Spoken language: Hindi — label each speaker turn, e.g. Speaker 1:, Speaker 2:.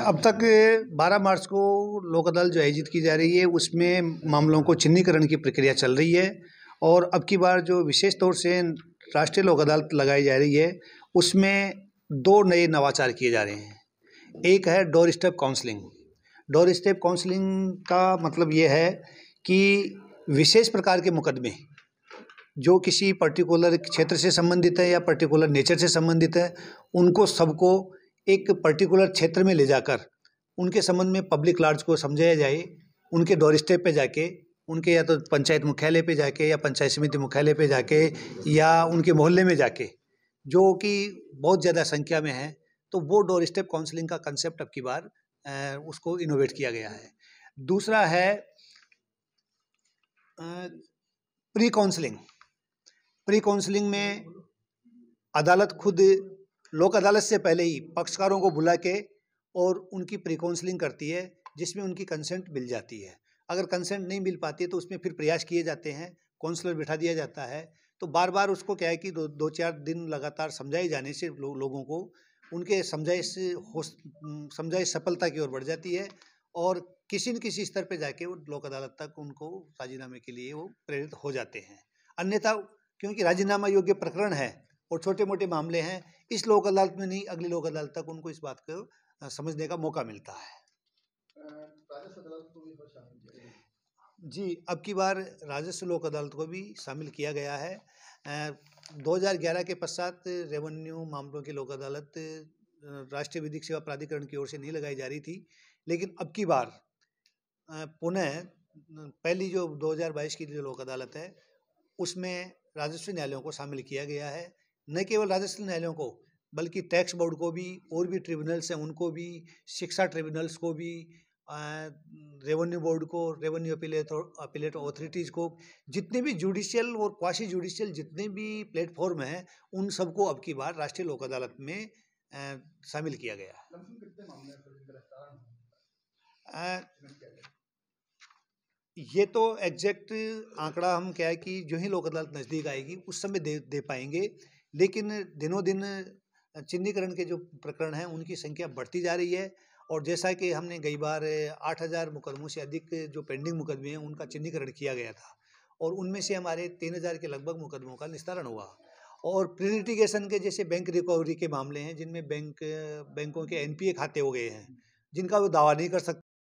Speaker 1: अब तक 12 मार्च को लोक अदालत जो आयोजित की जा रही है उसमें मामलों को चिन्हीकरण की प्रक्रिया चल रही है और अब की बार जो विशेष तौर से राष्ट्रीय लोक अदालत लगाई जा रही है उसमें दो नए नवाचार किए जा रहे हैं। एक है doorstep counselling. Doorstep counselling का मतलब ये है कि विशेष प्रकार के मुकदमे जो किसी पर्टिकुलर क्षेत्र से संबंधित है या पर्टिकुलर नेचर से संबंधित है उनको सबको एक पर्टिकुलर क्षेत्र में ले जाकर उनके संबंध में पब्लिक लॉज को समझाया जाए। उनके डोर स्टेप पे जाके, उनके या तो पंचायत मुख्यालय पे जाके या पंचायत समिति मुख्यालय पे जाके या उनके मोहल्ले में जाके, जो कि बहुत ज़्यादा संख्या में है, तो वो डोर स्टेप काउंसलिंग का कंसेप्ट अब की बार उसको इनोवेट किया गया है। दूसरा है प्री काउंसलिंग। प्री काउंसलिंग में अदालत खुद लोक अदालत से पहले ही पक्षकारों को बुला के और उनकी प्री काउंसलिंग करती है, जिसमें उनकी कंसेंट मिल जाती है। अगर कंसेंट नहीं मिल पाती है तो उसमें फिर प्रयास किए जाते हैं, काउंसलर बिठा दिया जाता है। तो बार बार उसको क्या है कि दो चार दिन लगातार समझाए जाने से लोगों को उनके समझाई सफलता की ओर बढ़ जाती है और किसी न किसी स्तर पे जाके वो लोक अदालत तक उनको राजीनामे के लिए वो प्रेरित हो जाते हैं। अन्यथा क्योंकि राजीनामा योग्य प्रकरण है और छोटे मोटे मामले हैं, इस लोक अदालत में नहीं अगली लोक अदालत तक उनको इस बात को समझने का मौका मिलता है। जी, अब की बार राजस्व लोक अदालत को भी शामिल किया गया है। 2011 के पश्चात रेवेन्यू मामलों की लोक अदालत राष्ट्रीय विधिक सेवा प्राधिकरण की ओर से नहीं लगाई जा रही थी, लेकिन अब की बार पुनः पहली जो 2022 की जो लोक अदालत है उसमें राजस्व न्यायालयों को शामिल किया गया है। न केवल राजस्व न्यायालयों को बल्कि टैक्स बोर्ड को भी, और भी ट्रिब्यूनल्स हैं उनको भी, शिक्षा ट्रिब्यूनल्स को भी, रेवेन्यू बोर्ड को, रेवेन्यू अपीलेट अथॉरिटीज़ को, जितने भी जुडिशियल और क्वासी जुडिशियल जितने भी प्लेटफॉर्म हैं उन सबको अब की बार राष्ट्रीय लोक अदालत में शामिल किया गया है। ये तो एग्जैक्ट आंकड़ा हम क्या है कि जो ही लोक अदालत नज़दीक आएगी उस समय दे पाएंगे, लेकिन दिनों दिन चिन्हीकरण के जो प्रकरण हैं उनकी संख्या बढ़ती जा रही है और जैसा कि हमने कई बार 8,000 मुकदमों से अधिक जो पेंडिंग मुकदमे हैं उनका चिन्हीकरण किया गया था और उनमें से हमारे 3,000 के लगभग मुकदमों का निस्तारण हुआ। और प्री लिटिगेशन के जैसे बैंक रिकवरी के मामले हैं जिनमें बैंकों के NPA खाते हो गए हैं जिनका वो दावा नहीं कर सकते।